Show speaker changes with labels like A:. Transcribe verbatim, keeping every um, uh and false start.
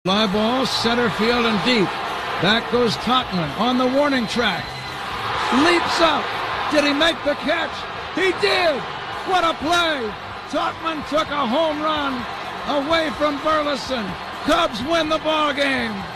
A: Fly ball, center field and deep. Back goes Tauchman on the warning track. Leaps up. Did he make the catch? He did! What a play! Tauchman took a home run away from Burleson. Cubs win the ball game.